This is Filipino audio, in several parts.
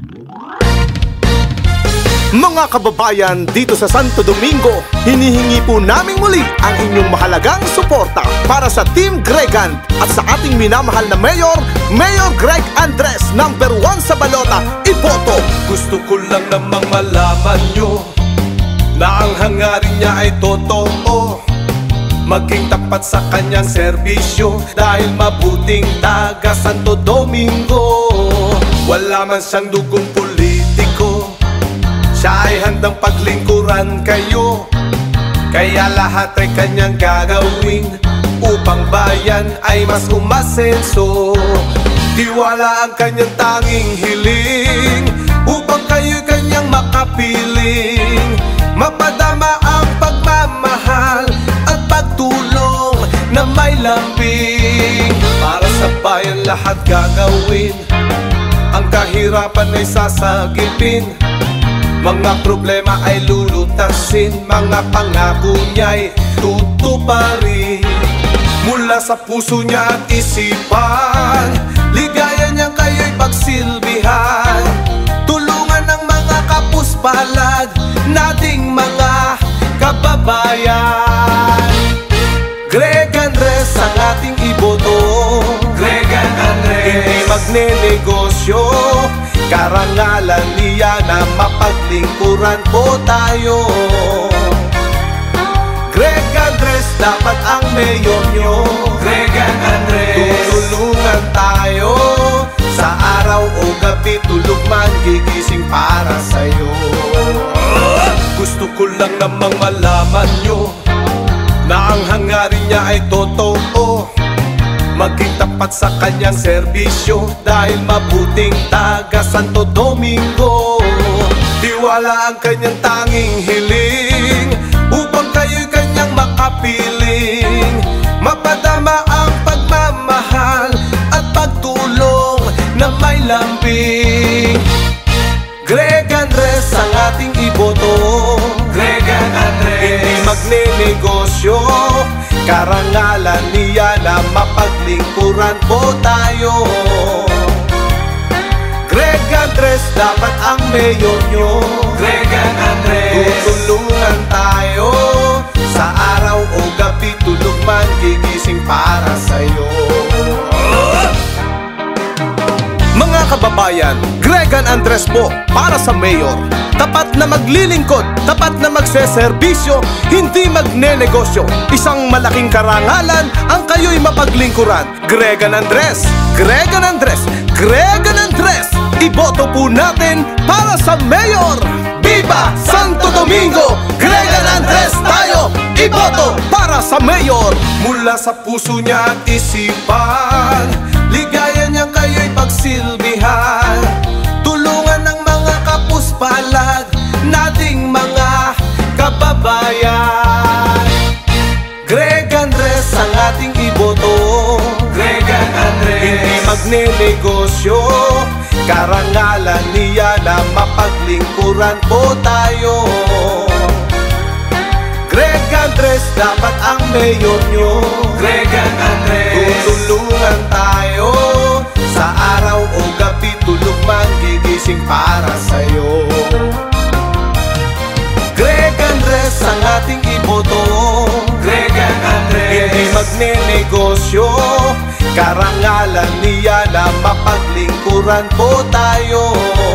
Mga kababayan dito sa Santo Domingo, hinihingi po namin muli ang inyong mahalagang suporta para sa Team Gregan at sa ating minamahal na Mayor, Mayor Greg Andres, number 1 sa balota, iboto. Gusto ko lang namang malaman nyo na ang hangarin niya ay totoo, maging tapat sa kanyang serbisyo dahil mabuting taga Santo Domingo. Wala man siyang dugong politiko, siya ay handang paglingkuran kayo, kaya lahat ay kanyang gagawin upang bayan ay mas umasenso. Tiwala ang kanyang tanging hiling upang kayo'y kanyang makapiling, mapadama ang pagmamahal at pagtulong na may lambing. Para sa bayan lahat gagawin, ang kahirapan ay sasagipin, mga problema ay lulutasin, mga pangako niya'y tutuparin. Mula sa puso niya at isipan, ligaya niyang kayo'y pagsilbihan, tulungan ng mga kapuspalad nating mga kababayan. Greg Andres ang ating iboto, Gregan Andres. Hindi magnenegosyo, karangalan niya na mapaglingkuran po tayo. Greg Andres dapat ang mayor nyo, Gregan Andres. Tutulungan tayo, sa araw o gabi tulog man gigising para sa'yo. Gusto ko lang namang malaman nyo na ang hangarin niya ay totoo, maging tapat sa kanyang serbisyo dahil mabuting taga Santo Domingo. Tiwala ang kanyang tanging hiling upang kayo'y kanyang makapiling, mapadama ang pagmamahal at pagtulong na may lambing. Greg Andres ang ating iboto, Gregan Andres. Hindi magnenegosyo, karangalan niya na mapaglingkuran po tayo. Greg Andres dapat ang mayor nyo, Gregan Andres. Tutulungan tayo, sa araw o gabi tulog man gigising para sa'yo. Mga kababayan, Gregan Andres po para sa mayor. Tapat na maglilingkod, tapat na magseserbisyo, hindi magnenegosyo. Isang malaking karangalan ang kayo'y mapaglingkuran. Gregan Andres, Gregan Andres, Gregan Andres. Iboto po natin para sa mayor. Viva Santo Domingo! Gregan Andres tayo! Iboto para sa mayor. Mula sa puso niya at isipan, ligaya niyang kayo'y pagsilbihan, tulungan ng mga kapuspalad nating mga kababayan. Greg Andres ang ating iboto, Gregan Andres. Hindi magnenegosyo, karangalan niya na mapaglingkuran po tayo. Greg Andres dapat ang mayor nyo, Gregan Andres. Tutulungan tayo, sa araw o gabi tulog man gigising para sa'yo. Greg Andres ang ating iboto, Gregan Andres. Hindi magnenegosyo, karangalan niya na mapaglingkuran po tayo.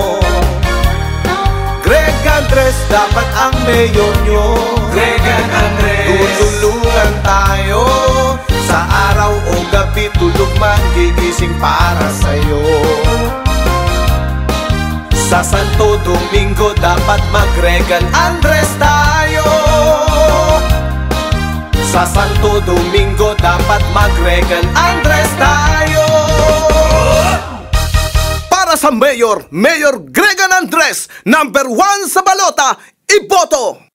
Greg Andres dapat ang mayor nyo, Gregan Andres. Tutulungan tayo, sa araw o gabi tulog man gigising para sa'yo. Sa Santo Domingo dapat mag-Gregan Andres tayo. Sa Santo Domingo dapat mag-Gregan Andres tayo. Para sa mayor, Mayor Gregan Andres, number 1 sa balota, iboto!